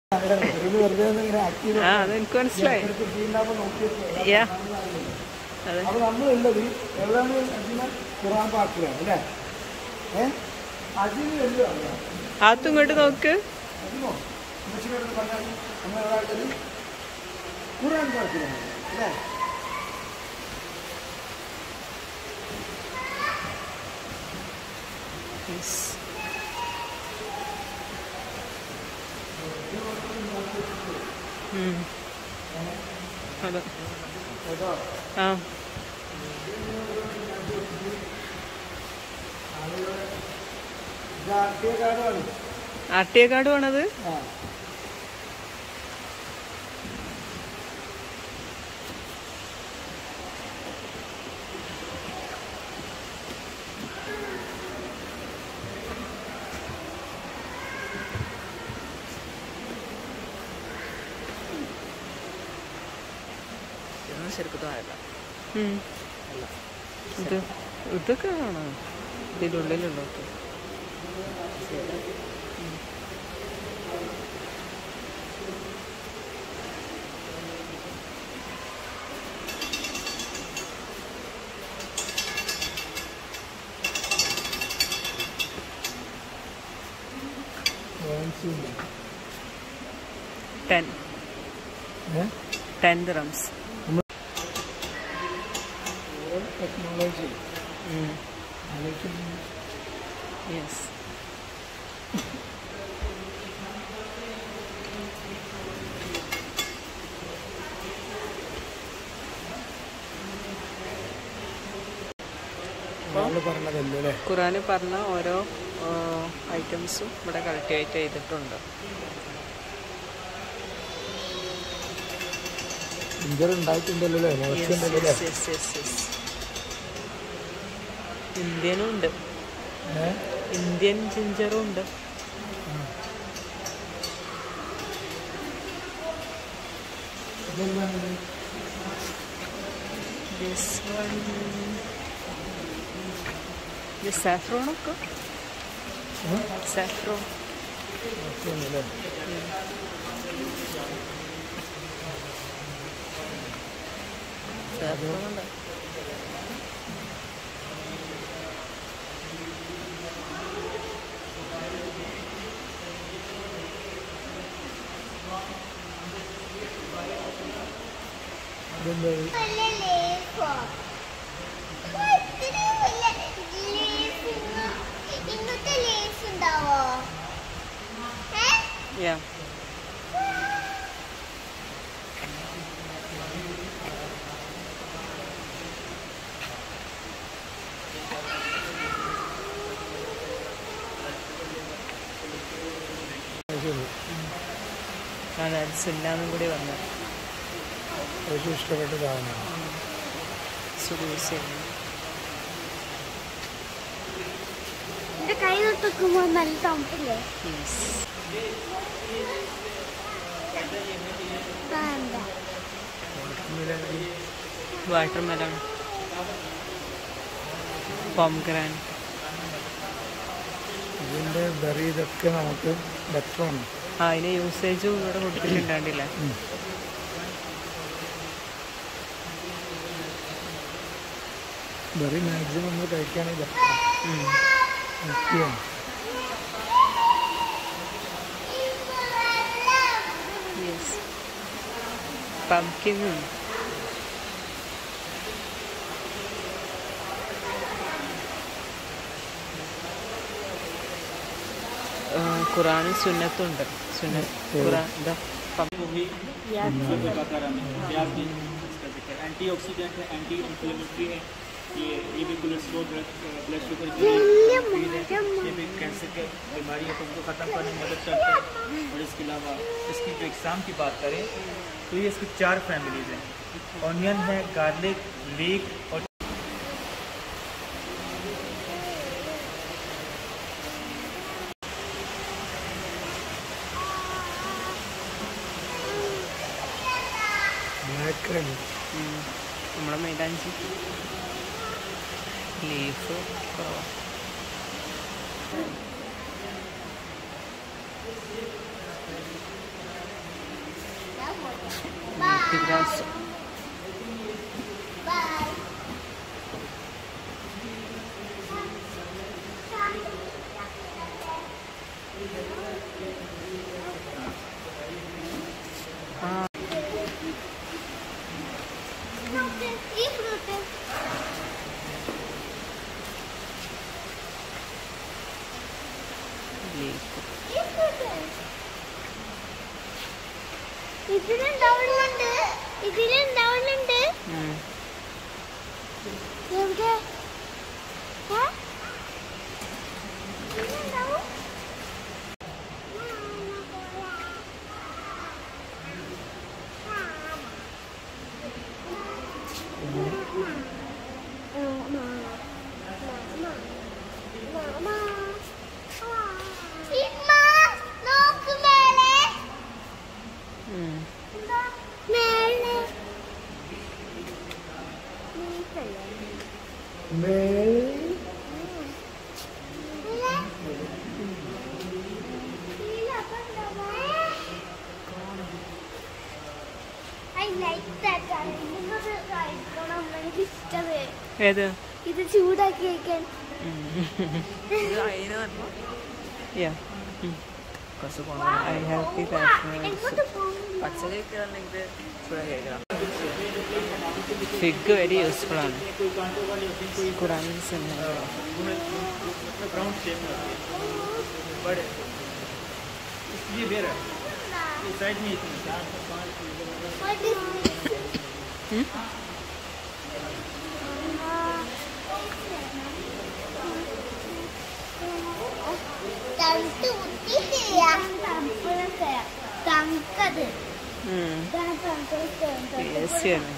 അതെനിക്ക് മനസ്സിലായി. അപ്പൊ നമ്മളുള്ളത് എവിടെയാണ്? ഖുറാൻ പാർക്കിലാണ് അല്ലേ? അതിന് വലിയ അകത്തും ഇങ്ങോട്ട് നോക്ക്. നമ്മളെവിടെയുള്ളത് ഖുറാൻ പാർക്കിലാണ് അല്ലേ? അതെ. ആ ആർട്ടിയ കാർഡ് വേണത്. ഇതൊക്കെ ആണോ ഇതിനുള്ളിലുള്ളത്? $10 dirhams. Technology. Yes. ഖുറാന് പറഞ്ഞ ഓരോ ഐറ്റംസും ഇവിടെ കൾട്ടിവേറ്റ് ചെയ്തിട്ടുണ്ട്. ഇന്ത്യനും ഉണ്ട്, ഇന്ത്യൻ ജിഞ്ചറും ഉണ്ട്. സാഫ്രോൺ ഒക്കെ സാഫ്രോൺ സാഫ്രോൺ Yeah. സുന്നാന്നും കൂടി വന്നു. ഇഷ്ടപ്പെട്ടതാണ്. കൈ തൊട്ടുമ്പോൾ നല്ല തണുപ്പില്ലേ? വാട്ടർമെലൺ, പോംഗ്രാനൈറ്റ്, ഇതിൻ്റെ ബെറി ഇതൊക്കെ നമുക്ക് ബെറ്ററാണ്. അതിന് യൂസേജും ഇവിടെ കൊടുത്തിട്ടുണ്ടാണ്ടില്ല. ബെറി മാക്സിമം നമ്മൾ കഴിക്കുകയാണെങ്കിൽ പംകിനും ഖുറാനും സുന്നത്തും ഉണ്ട്. ഖുറാൻ एंटीऑक्सीडेंट है, एंटी इंफ्लेमेटरी है, ये भी कोलेस्ट्रॉल ब्लड शुगर ये भी कैंसर की बीमारी है तो उनको ख़त्म करने में मदद करते हैं। और इसके अलावा इसकी जो एग्ज़ाम की बात करें तो ये इसकी 4 फैमिलीज़ हैं। ऑनियन है, गार्लिक, लीक और നമ്മുടെ മൈലാഞ്ചി ലീഫ് കുറവാണ്. grass. ഈ ഫ്രൂട്ട് ഇതിലുണ്ടാവുന്നുണ്ട് എവിടെ ഇതിലുണ്ടാവും ഏത് ഇത് ചൂടാക്കി കഴിക്കാൻ ഫിഗ് വെരി യൂസ്ഫുൾ ആണ് ब्राउन शेप में बड़े ये बेरा ये साइड में इतनी 4 5 തണുക്കത് ഏസിയാണ്